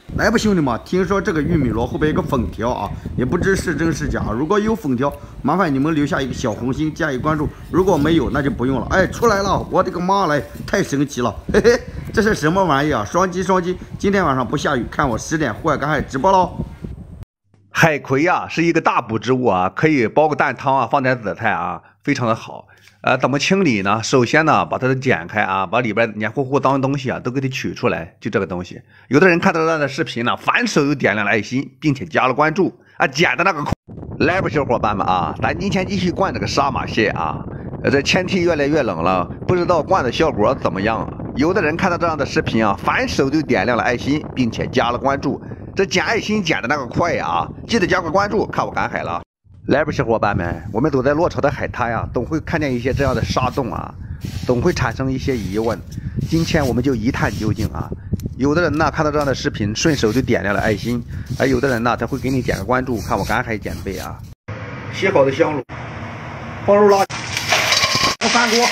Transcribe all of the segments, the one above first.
来吧，兄弟们，听说这个玉米螺后边有个封条啊，也不知是真是假。如果有封条，麻烦你们留下一个小红心，加一关注；如果没有，那就不用了。哎，出来了，我的个妈嘞，太神奇了，嘿嘿，这是什么玩意啊？双击双击！今天晚上不下雨，看我10点户外赶海直播喽。海葵啊，是一个大补植物啊，可以煲个蛋汤啊，放点紫菜啊，非常的好。怎么清理呢？首先呢，把它剪开啊，把里边黏糊糊脏东西啊都给它取出来，就这个东西。有的人看到这样的视频呢，反手就点亮了爱心，并且加了关注啊，剪的那个来吧，小伙伴们啊，咱今天继续灌这个沙马蟹啊。这天气越来越冷了，不知道灌的效果怎么样啊？有的人看到这样的视频啊，反手就点亮了爱心，并且加了关注。这捡爱心捡的那个快呀啊！记得加个关注，看我赶海了。来吧，小伙伴们，我们走在落潮的海滩呀，总会看见一些这样的沙洞啊，总会产生一些疑问。今天我们就一探究竟啊！有的人呢看到这样的视频，顺手就点亮了爱心，而有的人呢，他会给你点个关注，看我赶海减肥啊。洗好的香炉，放入辣椒，翻锅，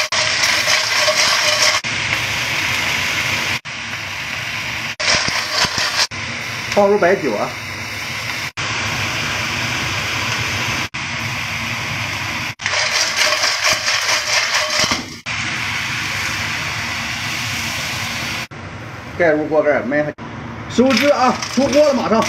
放入白酒啊。盖入锅盖，埋下，收汁啊！出锅了，马上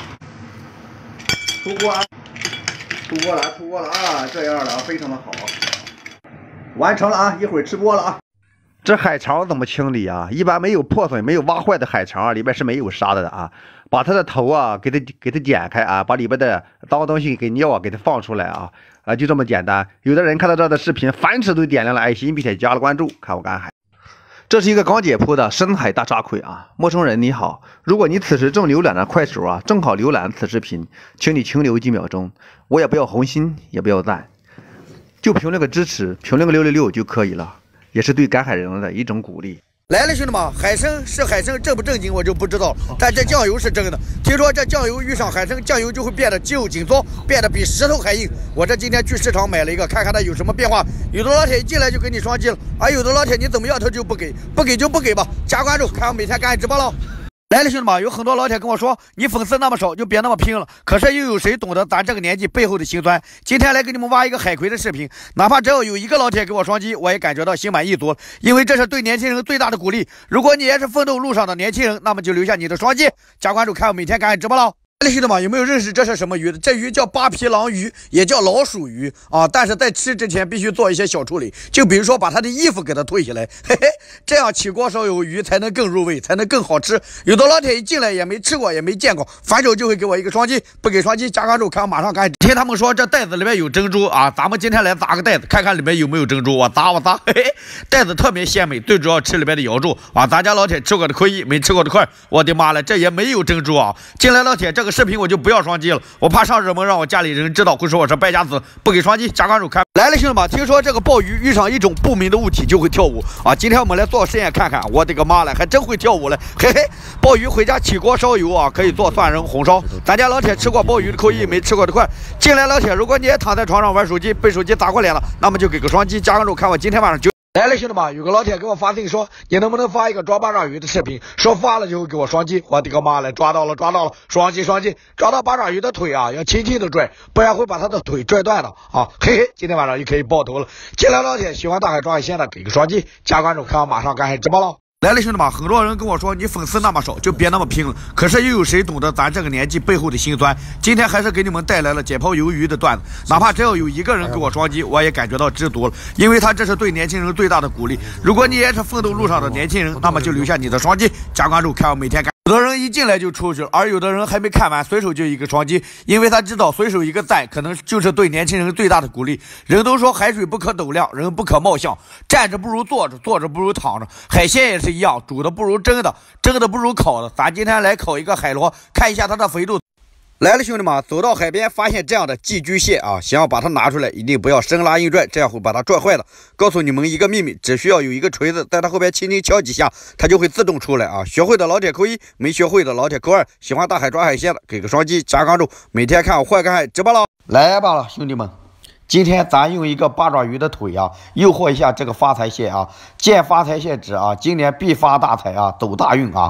出锅啊！出锅了啊！这样的啊，非常的好，完成了啊！一会儿吃播了啊！这海肠怎么清理啊？一般没有破损、没有挖坏的海肠啊，里边是没有沙的啊。把它的头啊，给它剪开啊，把里边的脏东西给尿啊，给它放出来啊！就这么简单。有的人看到这样的视频，反手都点亮了爱心，并且加了关注，看我赶海。这是一个刚解剖的深海大沙葵啊！陌生人你好，如果你此时正浏览着快手啊，正好浏览此视频，请你停留几秒钟，我也不要红心，也不要赞，就评论个支持，评论个666就可以了，也是对赶海人的一种鼓励。来了，兄弟们，海参是海参正不正经我就不知道了，但这酱油是真的。听说这酱油遇上海参，酱油就会变得肌肉紧缩，变得比石头还硬。我这今天去市场买了一个，看看它有什么变化。有的老铁一进来就给你双击了，而有的老铁你怎么要求就不给，不给就不给吧。加关注，看我每天赶海直播喽。来了，兄弟们，有很多老铁跟我说，你粉丝那么少，就别那么拼了。可是又有谁懂得咱这个年纪背后的辛酸？今天来给你们挖一个海葵的视频，哪怕只要有一个老铁给我双击，我也感觉到心满意足，因为这是对年轻人最大的鼓励。如果你也是奋斗路上的年轻人，那么就留下你的双击，加关注，看我每天赶海直播喽。兄弟们，有没有认识这是什么鱼的？这鱼叫扒皮狼鱼，也叫老鼠鱼啊。但是在吃之前必须做一些小处理，就比如说把它的衣服给它退下来，嘿嘿，这样起锅烧油鱼才能更入味，才能更好吃。有的老铁一进来也没吃过，也没见过，反手就会给我一个双击，不给双击加关注，看我马上赶。听他们说这袋子里面有珍珠啊，咱们今天来砸个袋子，看看里面有没有珍珠。我砸，嘿嘿，袋子特别鲜美，最主要吃里面的瑶柱啊。咱家老铁吃过的可以，没吃过的快。我的妈了，这也没有珍珠啊！进来老铁，这个视频我就不要双击了，我怕上热门让我家里人知道会说我是败家子，不给双击加关注看。来了，兄弟们，听说这个鲍鱼遇上一种不明的物体就会跳舞啊！今天我们来做实验看看，我的个妈了，还真会跳舞了，嘿嘿！鲍鱼回家起锅烧油啊，可以做蒜仁红烧。咱家老铁吃过鲍鱼的口音，没吃过的快。进来老铁，如果你也躺在床上玩手机，被手机砸过脸了，那么就给个双击加关注，看我今天晚上就。来了，兄弟们，有个老铁给我发信说，你能不能发一个抓八爪鱼的视频？说发了就会给我双击。我的个妈了，抓到了，双击，抓到八爪鱼的腿啊，要轻轻的拽，不然会把它的腿拽断的啊！嘿嘿，今天晚上就可以爆头了。进来老铁，喜欢大海抓海鲜的给个双击，加关注，看我马上赶海直播了。来了，兄弟们，很多人跟我说你粉丝那么少，就别那么拼了。可是又有谁懂得咱这个年纪背后的辛酸？今天还是给你们带来了解剖鱿鱼的段子，哪怕只要有一个人给我双击，我也感觉到知足了，因为他这是对年轻人最大的鼓励。如果你也是奋斗路上的年轻人，那么就留下你的双击，加关注，看我每天赶。有的人一进来就出去了，而有的人还没看完，随手就一个双击，因为他知道随手一个赞，可能就是对年轻人最大的鼓励。人都说海水不可斗量，人不可貌相，站着不如坐着，坐着不如躺着。海鲜也是一样，煮的不如蒸的，蒸的不如烤的。咱今天来烤一个海螺，看一下它的肥度。来了，兄弟们，走到海边发现这样的寄居蟹啊，想要把它拿出来，一定不要生拉硬拽，这样会把它拽坏的。告诉你们一个秘密，只需要有一个锤子，在它后边轻轻敲几下，它就会自动出来啊。学会的老铁扣1，没学会的老铁扣2。喜欢大海抓海鲜的，给个双击加关注，每天看我坏赶海直播了。来吧了，兄弟们，今天咱用一个八爪鱼的腿啊，诱惑一下这个发财蟹啊，见发财蟹指啊，今年必发大财啊，走大运啊。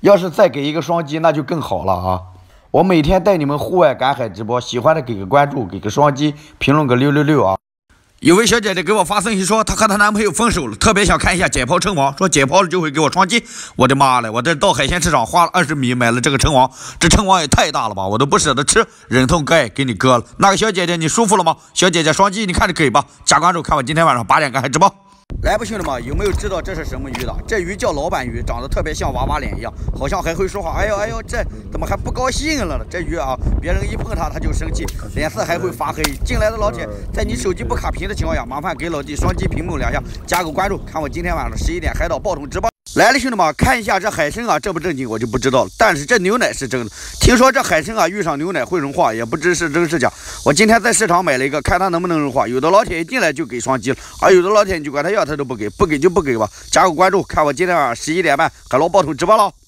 要是再给一个双击，那就更好了啊！我每天带你们户外赶海直播，喜欢的给个关注，给个双击，评论个666啊！有位小姐姐给我发信息说，她和她男朋友分手了，特别想看一下解剖称王，说解剖了就会给我双击。我的妈嘞！我这到海鲜市场花了20米买了这个称王，这称王也太大了吧，我都不舍得吃，忍痛割爱给你割了。那个小姐姐你舒服了吗？小姐姐双击，你看着给吧，加关注看我今天晚上8点赶海直播。来吧，兄弟们，有没有知道这是什么鱼的？这鱼叫老板鱼，长得特别像娃娃脸一样，好像还会说话。哎呦哎呦，这怎么还不高兴了呢？这鱼啊，别人一碰它，它就生气，脸色还会发黑。进来的老铁，在你手机不卡屏的情况下，麻烦给老弟双击屏幕2下，加个关注，看我今天晚上11点海岛爆桶直播。来了，兄弟们，看一下这海参啊，正不正经我就不知道了，但是这牛奶是真的。听说这海参啊遇上牛奶会融化，也不知是真是假。我今天在市场买了一个，看它能不能融化。有的老铁一进来就给双击了，而有的老铁你就管他要他都不给，不给就不给吧。加个关注，看我今天晚上11点半海螺爆桶直播了。